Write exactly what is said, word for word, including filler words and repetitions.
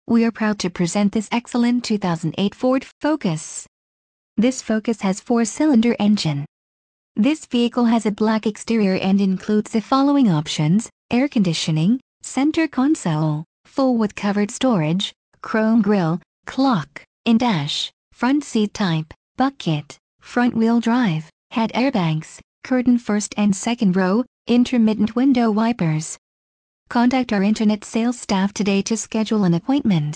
We are proud to present this excellent two thousand eight Ford Focus. This Focus has four-cylinder engine. This vehicle has a black exterior and includes the following options: air conditioning, center console, full with covered storage, chrome grille, clock, in-dash, front seat type, bucket, front-wheel drive, head airbags, curtain first and second row, intermittent window wipers. Contact our internet sales staff today to schedule an appointment.